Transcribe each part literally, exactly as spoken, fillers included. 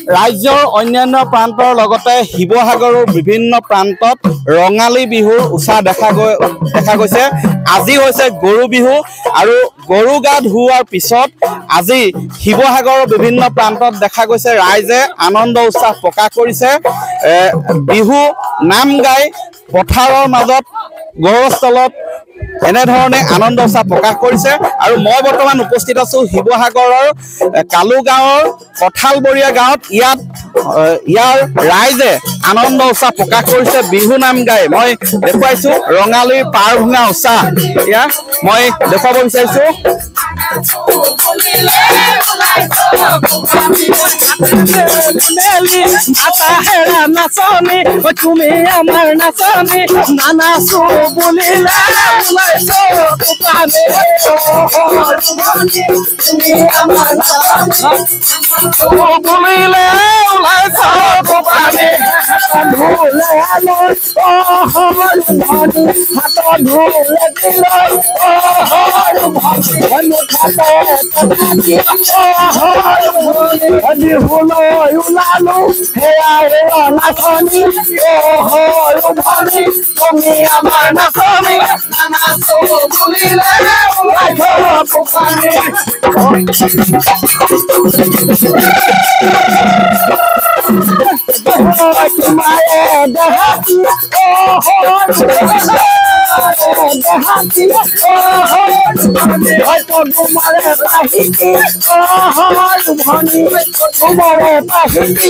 ৰাজ্যৰ অন্যান্য প্ৰান্তৰ লগতে শিৱসাগৰৰ বিভিন্ন প্ৰান্তত ৰঙালী বিহুৰ উৎসাহ দেখা গৈ দেখা গৈছে। আজি হৈছে গৰু বিহু আৰু গৰু গা ধুওৱাৰ পিছত আজি শিৱসাগৰৰ বিভিন্ন প্ৰান্তত দেখা গৈছে ৰাইজে আনন্দ উৎসাহ প্ৰকাশ কৰিছে। বিহু নাম গাই পথাৰৰ মাজত গড়স্থলত এনেধৰণে আনন্দ উৎসাহ প্ৰকাশ কৰিছে। আৰু মই বৰ্তমান উপস্থিত আছো শিৱসাগৰৰ কালু গাঁৱৰ কঁঠালবৰীয়া গাঁৱত। ইয়াত ইয়াৰ ৰাইজে আনন্দ উৎসাহ প্ৰকাশ কৰিছে বিহু নাম গাই। মই দেখুৱাইছো ৰঙালীৰ পাৰ ভঙা উৎসাহ ইয়াত মই দেখুৱাব বিচাৰিছো। নাচনি তুমি আমাৰ নাচনি নানাচো বুলিলে ওলাইছো কোপানে তুমি আমাৰ বুলিলে ওলাইছো কোপানে ধুলে আলো হাত ধুলে দিলৈ বিহুলৈ ওলালো সেয়াৰে নাচনি তুমি আমাৰ নাচনি নানাচো বুলিলে ওলাইছো কোপানে তোমাৰে দেহাতি দেহাতি তোমাৰে পাহিতি ভনী তোমাৰে পাহিতি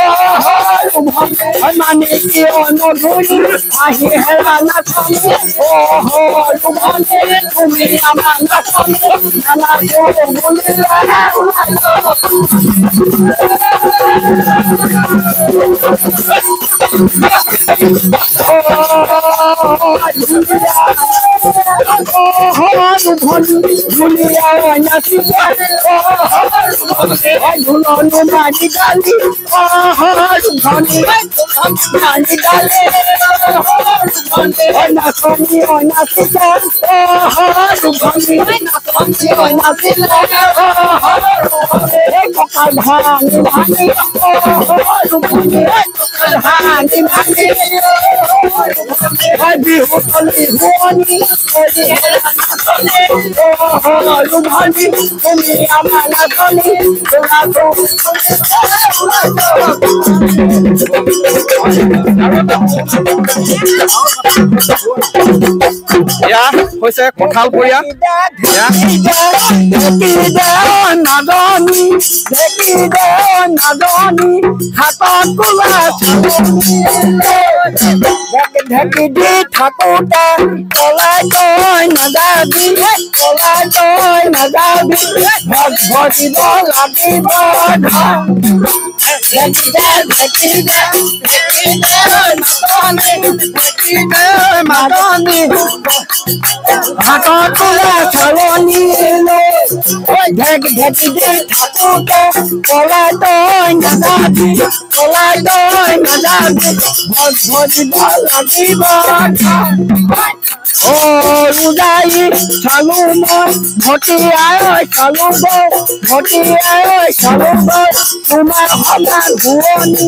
মানে কি অনুধুনি আহি হেৰা নাচনি ভনী তুমি আমাৰ নাচনি নানাচো বুলিলে ধুলনো মানি গালি নাচনি নাচিলে কঁকাল ভাঙি ভাঙি ভাঙি ভাঙি বিহু তলি শুৱনি ভাঙি তুমি আমাৰ নাচনি এয়া হৈছে কঁঠালবৰীয়া নাজনি নাজনি হাতত কোলা ঢেকি দি থাকোতে পলাই তই নাযাবি পলাই তই নাযাবি ভগ ভজিব লাগিব মাদনি হাতত কোলা চালনি ঢেক ঢেকি দি থাকোতে পলাই তই নাযাবি পলাই তই নাযাবি ভগ ভজিব লাগিব ও উদাই চালু মই ভটিয়াই চালু গৈ ভটিয়াই চালু গৈ তোমাৰ সমান ভুৱনি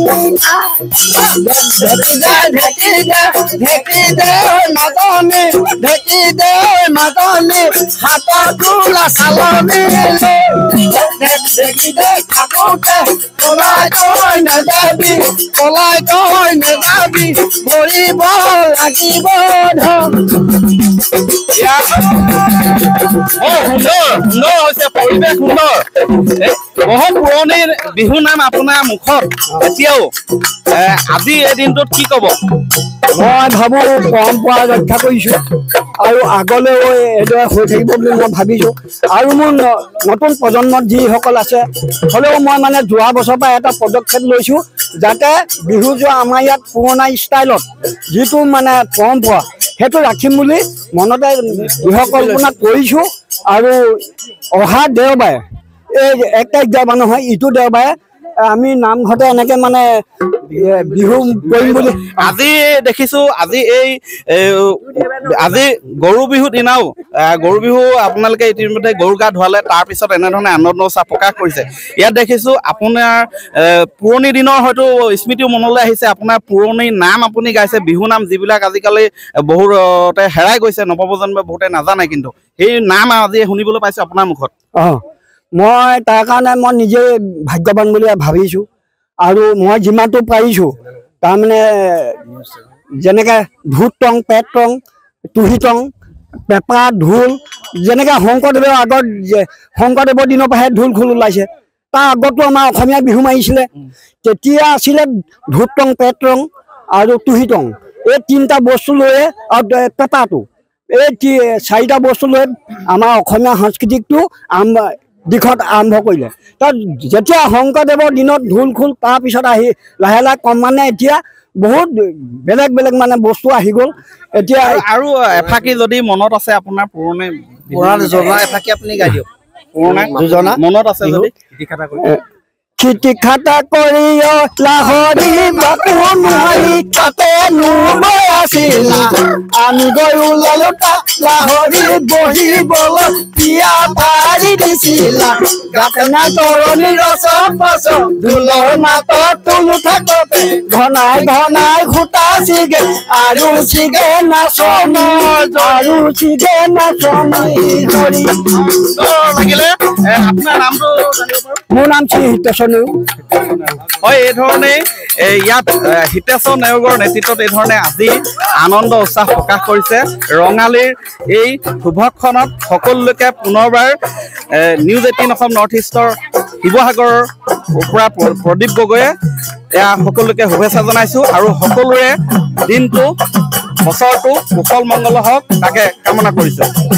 ঢেকি দে ঢেকি দে ঢেকি দে মাদনি ঢেকি দে মাদনি হাতত কোলা চালনি ঢেকি দে থাকোতে পলাই তই নাযাবি পলাই তই নাযাবি ভৰিব লাগিব ধন পৰিৱেশ সুন্দৰ বহুত পুৰণিৰ বিহু নাম আপোনাৰ মুখত এতিয়াও আজি এই দিনটোত কি ক'ব? মই ভাবো পৰম্পৰা ৰক্ষা কৰিছো আৰু আগলৈও এইদৰে হৈ থাকিব বুলি মই ভাবিছো। আৰু মোৰ নতুন প্ৰজন্মত যিসকল আছে হ'লেও মই মানে যোৱা বছৰৰ পৰা এটা পদক্ষেপ লৈছো যাতে বিহু যোৱা আমাৰ ইয়াত পুৰণা ষ্টাইলত যিটো মানে পৰম্পৰা সেইটো ৰাখিম বুলি মনতে গৃহ কল্পনা কৰিছো। আৰু অহা দেওবাৰে এই এক তাৰিখ দেওবাৰ নহয় ইটো দেওবাৰে আমি নামঘৰতে এনেকে মানে এ, বিহু কৰিম বুলি আজি দেখিছো আজি এই এ, আজি গৰু বিহু দিনাও আহ, গৰু বিহু আপোনালোকে ইতিমধ্যে গৰু গা ধুৱালে তাৰ পিছত এনেধৰণে আনন্দ উৎসাহ প্ৰকাশ কৰিছে ইয়াত দেখিছো আপোনাৰ এ, পুৰণি দিনৰ হয়তো স্মৃতিও মনলৈ আহিছে আপোনাৰ পুৰণি নাম আপুনি গাইছে বিহু নাম যিবিলাক আজিকালি বহুতে হেৰাই গৈছে নৱপ্ৰজন্মই বহুতে নাজানে কিন্তু সেই নাম আজি শুনিবলৈ পাইছো আপোনাৰ মুখত অঁ মই তাৰ কাৰণে মই নিজে ভাগ্যৱান বুলি ভাবিছোঁ আৰু মই যিমানটো পাৰিছোঁ তাৰমানে যেনেকৈ ধূত টং পেট টং তুহি টং পেঁপা ঢোল যেনেকৈ শংকৰদেৱৰ আগত যে- শংকৰদেৱৰ দিনৰ পৰাহে ঢোল খোল ওলাইছে তাৰ আগতো আমাৰ অসমীয়া বিহু মাৰিছিলে তেতিয়া আছিলে ধূত টং পেট টং আৰু তুহি টং এই তিনিটা বস্তু লৈয়ে আৰু পেঁপাটো এই তি- চাৰিটা বস্তু লৈ আমাৰ অসমীয়া সাংস্কৃতিকটো আৰম্ভ দিশত আৰম্ভ কৰিলে তাত যেতিয়া শংকৰদেৱৰ দিনত ঢোল খোল তাৰপিছত আহি লাহে লাহে কম মানে এতিয়া বহুত বেলেগ বেলেগ মানে বস্তু আহি গ'ল এতিয়া আৰু- আৰু এফাকি যদি মনত আছে আপোনাৰ পুৰণি পুৰণা যোজনা এফাকি আপুনি গাই দিয়ক পুৰণা যোজনা মনত আছে যদি খিটি খাটা কৰি লাহৰি বাকু নোৱাৰি তাতে নুবৈ আছিলা আমি গৈ ওলালো তাত লাহৰি বহিবলৈ পিয়া পাৰি দিছিলা গাতেনা তৰণি ৰচ পচ ঢোলৰ মাতত তুলু থাকোতে ঘনাই ঘনাই খুটা চিগে আৰু চিগে নাচন আৰু চিগে নাচন হৰি লাগিলে এ, আপোনাৰ নামটো জানিব পাৰো মোৰ নাম শ্ৰী হিতেশ্বৰ হয় এই ধৰণে এ, ইয়াত এ, হিতেশ্বৰ নেওগৰ নেতৃত্বত এই ধৰণে আজি আনন্দ উৎসাহ প্ৰকাশ কৰিছে ৰঙালীৰ এই শুভক্ষণত সকলোকে পুনৰবাৰ এ, নিউজ এইটিন অসম নৰ্থ ইষ্টৰ শিৱসাগৰৰ পৰা প্ৰ- প্ৰদীপ গগৈয়ে এয়া সকলোকে শুভেচ্ছা জনাইছো আৰু সকলোৰে দিনটো বছৰটো কুশল মংগল হওক তাকে কামনা কৰিছো।